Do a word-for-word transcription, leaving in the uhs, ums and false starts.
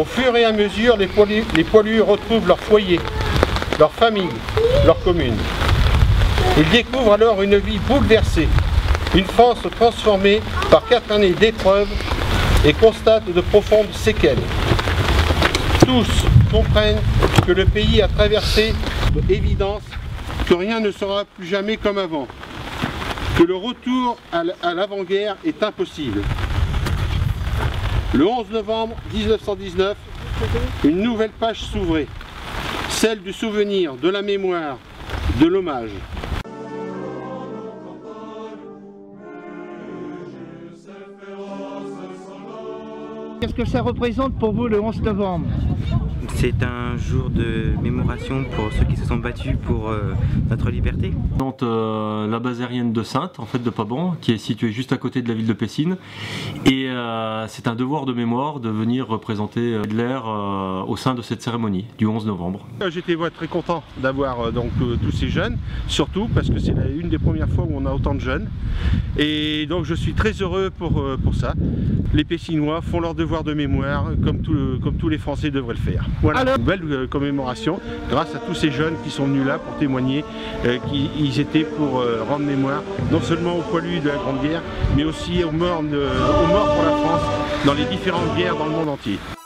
Au fur et à mesure, les poilus, les poilus retrouvent leur foyer, leur famille, leur commune. Ils découvrent alors une vie bouleversée, une France transformée par quatre années d'épreuves et constatent de profondes séquelles. Tous comprennent que le pays a traversé l'évidence que rien ne sera plus jamais comme avant, que le retour à l'avant-guerre est impossible. Le onze novembre mille neuf cent dix-neuf, une nouvelle page s'ouvrait, celle du souvenir, de la mémoire, de l'hommage. Qu'est-ce que ça représente pour vous le onze novembre? C'est un jour de mémoration pour ceux qui se sont battus pour euh, notre liberté. Euh, la base aérienne de Saintes, en fait de Paban, qui est située juste à côté de la ville de Pessines. Et euh, c'est un devoir de mémoire de venir représenter Hitler euh, au sein de cette cérémonie du onze novembre. J'étais très content d'avoir euh, donc euh, tous ces jeunes, surtout parce que c'est une des premières fois où on a autant de jeunes. Et donc je suis très heureux pour, euh, pour ça. Les Pessinois font leur devoir de mémoire comme, tout le, comme tous les Français devraient le faire. Voilà, une belle euh, commémoration grâce à tous ces jeunes qui sont venus là pour témoigner euh, qu'ils étaient pour euh, rendre mémoire non seulement aux poilus de la Grande Guerre, mais aussi aux morts, de, aux morts pour la France dans les différentes guerres dans le monde entier.